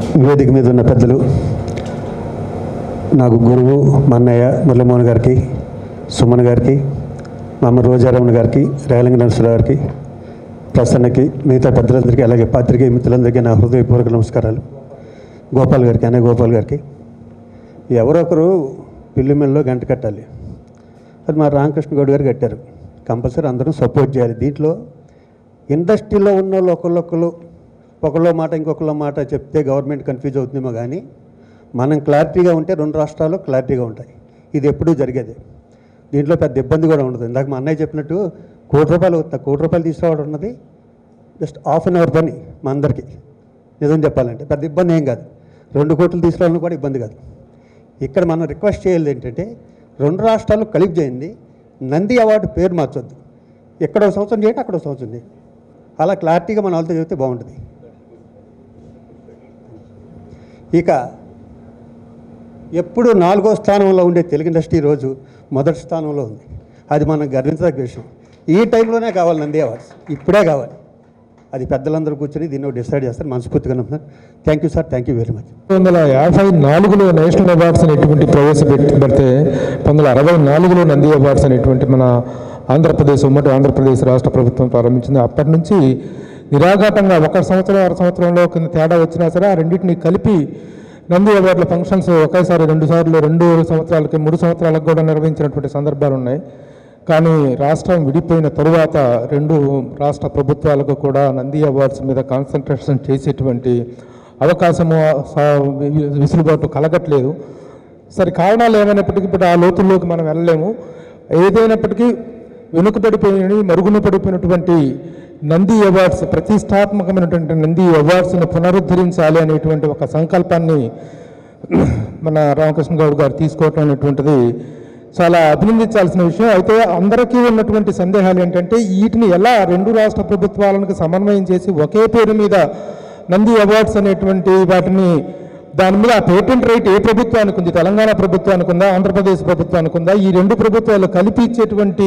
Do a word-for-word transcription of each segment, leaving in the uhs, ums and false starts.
వేదిక మీద ఉన్న పెద్దలు, నాకు గురువు మా అన్నయ్య మురళీమోహన్ గారికి, సుమన్ గారికి, మా అమ్మ రోజారమణ గారికి, రేలంగి నరసరావు గారికి, ప్రసన్నకి, మిగతా పెద్దలందరికీ, అలాగే పాత్రికేయ మిత్రులందరికీ నా హృదయపూర్వక నమస్కారాలు. గోపాల్ గారికి, అన్నయ్య గోపాల్ గారికి. ఎవరొకరు పిల్లిమెల్లో గంట కట్టాలి, అది మా రామకృష్ణ గౌడ్ గారు కట్టారు. కంపల్సరీ అందరం సపోర్ట్ చేయాలి. దీంట్లో ఇండస్ట్రీలో ఉన్న వాళ్ళు ఒకళ్ళొకళ్ళు ఒకళ్ళో మాట ఇంకొకళ్ళ మాట చెప్తే గవర్నమెంట్ కన్ఫ్యూజ్ అవుతుందేమో, కానీ మనం క్లారిటీగా ఉంటే రెండు రాష్ట్రాలు క్లారిటీగా ఉంటాయి. ఇది ఎప్పుడూ జరిగేది. దీంట్లో పెద్ద ఇబ్బంది కూడా ఉండదు. ఇందాక మా అన్నయ్య చెప్పినట్టు కోటి రూపాయలు అవుతుంది, కోటి రూపాయలు తీసుకురావడం ఉన్నది జస్ట్ హాఫ్ అన్ అవర్ పని మా అందరికీ. నిజం చెప్పాలంటే పెద్ద ఇబ్బంది ఏం కాదు. రెండు కోట్లు తీసుకురావాలని కూడా ఇబ్బంది కాదు. ఇక్కడ మనం రిక్వెస్ట్ చేయాలి ఏంటంటే, రెండు రాష్ట్రాలు కలిపి చేయండి, నంది అవార్డు పేరు మార్చొద్దు. ఎక్కడో సంవత్సరం చేయండి, అక్కడో సంవత్సరం చేయండి. అలా క్లారిటీగా మన వాళ్ళతో చెబితే బాగుంటుంది. ఇక ఎప్పుడు నాలుగో స్థానంలో ఉండే తెలుగు ఇండస్ట్రీ ఈరోజు మొదటి స్థానంలో ఉంది. అది మనం గర్వించదగ్గ విషయం. ఈ టైంలోనే కావాలి నంది అవార్డ్స్, ఇప్పుడే కావాలి. అది పెద్దలందరూ కూర్చొని దీన్ని డిసైడ్ చేస్తారు. మనస్ఫూర్తిగా నమ్ముతారు. Thank you sir, thank you very much. పంతొమ్మిది వందల యాభై నాలుగులో నేషనల్ అవార్డ్స్ అనేటువంటి ప్రవేశపెట్టి పెడితే పంతొమ్మిది వందల అరవై నాలుగులో నంది అవార్డ్స్ అనేటువంటి మన ఆంధ్రప్రదేశ్ ఉమ్మడి ఆంధ్రప్రదేశ్ రాష్ట్ర ప్రభుత్వం ప్రారంభించింది. అప్పటి నుంచి నిరాఘాటంగా ఒక సంవత్సరం అర సంవత్సరంలో కింద తేడా వచ్చినా సరే ఆ రెండింటిని కలిపి నంది అవార్డుల ఫంక్షన్స్ ఒకేసారి రెండు సార్లు రెండు సంవత్సరాలకి మూడు సంవత్సరాలకు కూడా నిర్వహించినటువంటి సందర్భాలు ఉన్నాయి. కానీ రాష్ట్రం విడిపోయిన తరువాత రెండు రాష్ట్ర ప్రభుత్వాలకు కూడా నంది అవార్డ్స్ మీద కాన్సన్ట్రేషన్ చేసేటువంటి అవకాశము విసులుబాటు కలగట్లేదు. సరే, కారణాలు ఏమైనప్పటికీ ఇప్పుడు ఆ లోతుల్లోకి మనం వెళ్ళలేము. ఏదైనప్పటికీ వెనుకబడిపోయిన మరుగున పడిపోయినటువంటి నంది అవార్డ్స్, ప్రతిష్టాత్మకమైనటువంటి నంది అవార్డ్స్ను పునరుద్ధరించాలి అనేటువంటి ఒక సంకల్పాన్ని మన రామకృష్ణ గౌడ్ గారు తీసుకోవటం అనేటువంటిది చాలా అభినందించాల్సిన విషయం. అయితే అందరికీ ఉన్నటువంటి సందేహాలు ఏంటంటే, వీటిని ఎలా రెండు రాష్ట్ర ప్రభుత్వాలకు సమన్వయం చేసి ఒకే పేరు మీద నంది అవార్డ్స్ అనేటువంటి వాటిని, దాని మీద ఆ పేటెంట్ రైట్ ఏ ప్రభుత్వానికి ఉంది? తెలంగాణ ప్రభుత్వానికి ఉందా, ఆంధ్రప్రదేశ్ ప్రభుత్వానికి ఉందా? ఈ రెండు ప్రభుత్వాలు కలిపి ఇచ్చేటువంటి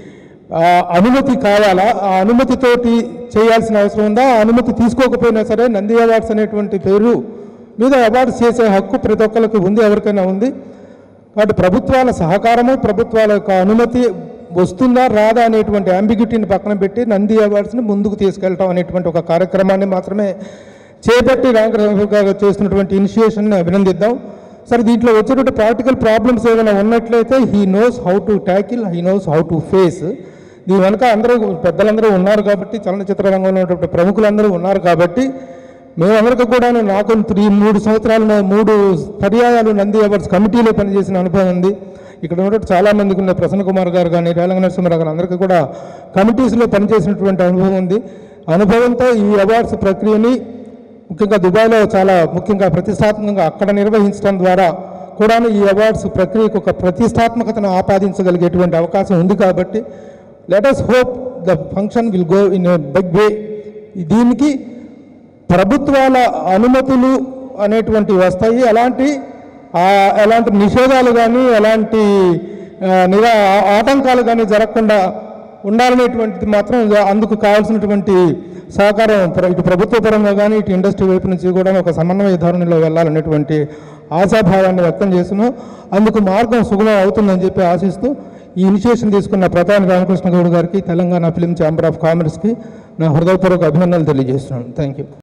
అనుమతి కావాలా? ఆ అనుమతితోటి చేయాల్సిన అవసరం ఉందా? ఆ అనుమతి తీసుకోకపోయినా సరే నంది అవార్డ్స్ అనేటువంటి పేరు మీద అవార్డ్స్ చేసే హక్కు ప్రతి ఒక్కరికి ఉంది, ఎవరికైనా ఉంది. కాబట్టి ప్రభుత్వాల సహకారము, ప్రభుత్వాల యొక్క అనుమతి వస్తుందా రాదా అనేటువంటి అంబిగ్యూటీని పక్కన పెట్టి నంది అవార్డ్స్ని ముందుకు తీసుకెళ్ళటం అనేటువంటి ఒక కార్యక్రమాన్ని మాత్రమే చేపట్టి రామకృష్ణ గారు చేస్తున్నటువంటి ఇనిషియేషన్ని అభినందిద్దాం. సరే, దీంట్లో వచ్చేటువంటి ప్రాక్టికల్ ప్రాబ్లమ్స్ ఏదైనా ఉన్నట్లయితే he knows how to tackle, he knows how to face. దీని వెనక అందరూ పెద్దలందరూ ఉన్నారు కాబట్టి, చలనచిత్ర రంగంలో ఉన్నటువంటి ప్రముఖులందరూ ఉన్నారు కాబట్టి, మేమందరికీ కూడా నాకు త్రీ మూడు సంవత్సరాలు మూడు పర్యాయాలు నంది అవార్డ్స్ కమిటీలో పనిచేసిన అనుభవం ఉంది. ఇక్కడ ఉన్నటువంటి చాలామందికి ఉన్న ప్రసన్న కుమార్ గారు కానీ, రేలంగి నరసింహారావు గారు అందరికీ కూడా కమిటీస్లో పనిచేసినటువంటి అనుభవం ఉంది. అనుభవంతో ఈ అవార్డ్స్ ప్రక్రియని ముఖ్యంగా దుబాయ్లో చాలా ముఖ్యంగా ప్రతిష్టాత్మకంగా అక్కడ నిర్వహించడం ద్వారా కూడా ఈ అవార్డ్స్ ప్రక్రియకు ఒక ప్రతిష్టాత్మకతను ఆపాదించగలిగేటువంటి అవకాశం ఉంది. కాబట్టి let us hope the function will go in a big way. దీనికి ప్రభుత్వాల అనుమతులు అనేటువంటివి వస్తాయి. అలాంటి ఎలాంటి నిషేధాలు కానీ ఎలాంటి నిరా ఆటంకాలు కానీ జరగకుండా ఉండాలనేటువంటిది మాత్రం అందుకు కావాల్సినటువంటి సహకారం ఇటు ప్రభుత్వ పరంగా కానీ ఇటు ఇండస్ట్రీ వైపు నుంచి కూడా ఒక సమన్వయ ధోరణిలో వెళ్ళాలనేటువంటి ఆశాభావాన్ని వ్యక్తం చేస్తున్నాం. అందుకు మార్గం సుగమం అవుతుందని చెప్పి ఆశిస్తూ ఈ ఇనిషియేషన్ తీసుకున్న ప్రధాని రామకృష్ణ గౌడ్ గారికి, తెలంగాణ ఫిలిం ఛాంబర్ ఆఫ్ కామర్స్కి నా హృదయపూర్వక అభినందనలు తెలియజేస్తున్నాను. Thank you.